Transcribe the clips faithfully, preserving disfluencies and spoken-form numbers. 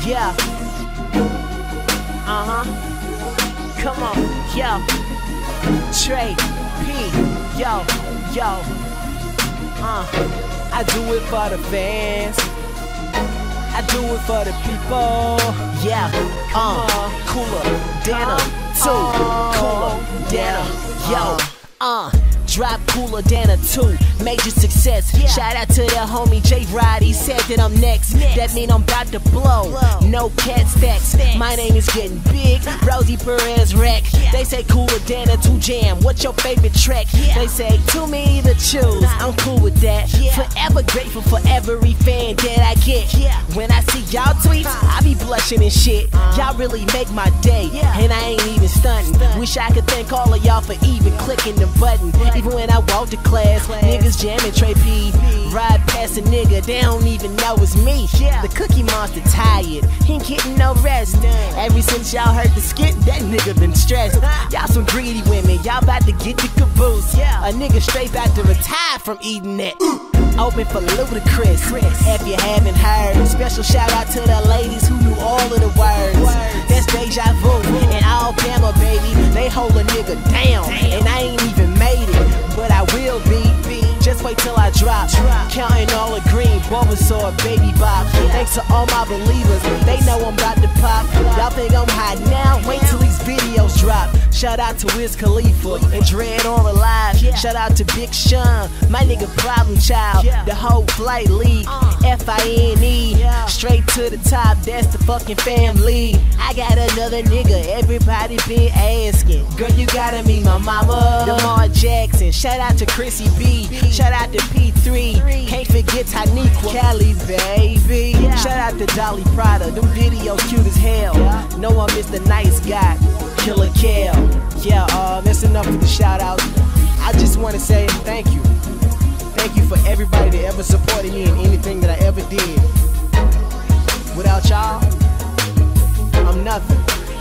Yeah. Uh-huh. Come on, yo. Trey P, yo, yo. Uh, I do it for the fans. I do it for the people. Yeah. Uh, Cooler Dana two. Cooler Dana, yo. Uh. Drop Cooler Dana two, major success. Yeah. Shout out to the homie J Rod, he said that I'm next. next. That mean I'm about to blow. blow. No cat stacks. stacks. My name is getting big. Rosie Perez wreck. Yeah. They say Cooler Dana two jam. What's your favorite track? Yeah. They say too many to choose. Nah. I'm cool with that. Yeah. Forever grateful for every fan that I get. Yeah. When I see y'all tweets, I be blushing and shit. Uh. Y'all really make my day, yeah. And I ain't even stunting. Stunt. Wish I could thank all of y'all for even clicking the button. Right. Even when I walk to class, class. Niggas jamming Trey P. Ride past a nigga, they don't even know it's me. Yeah. The Cookie Monster tired, he ain't getting no rest. Damn. Ever since y'all heard the skit, that nigga been stressed. Y'all some greedy women, y'all about to get the caboose. Yeah. A nigga straight about to retire from eating that. Open for Ludacris, Chris. If you haven't heard, special shout out to the ladies who knew all of the words. words. That's Deja Vu and Alabama, baby. They hold a nigga down, Damn. And I ain't even made it, but I will be. Just wait till I drop, drop. Counting all the green, Bulbasaur, Baby Bop. Yeah. Thanks to all my believers, they know I'm about to pop. Y'all think I'm hot now? Wait till these videos drop. Shout out to Wiz Khalifa and Dread on Alive. Yeah. Shout out to Big Sean, my nigga Problem Child. Yeah. The whole Flight League, uh. F I N E. Yeah. Straight to the top, that's the fucking family. I got another nigga, everybody been asking. Girl, you gotta meet my mama, Lamar Jackson. Shout out to Chrissy B. B. Shout out to P three. Can't forget Taniqua, Cali, baby. Yeah. Shout out to Dolly Prada, them videos cute as hell. Yeah. Know I'm Mister Nice Guy, Killer Kel. Yeah, uh, that's enough of the shout outs. I just want to say thank you. Thank you for everybody that ever supported me in anything that I ever did. Without y'all, I'm nothing.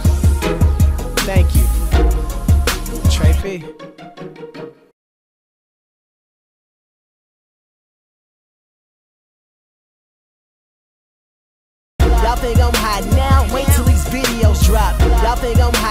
Thank you. Trey P. Y'all think I'm hot now? Wait till these videos drop. Y'all think I'm hot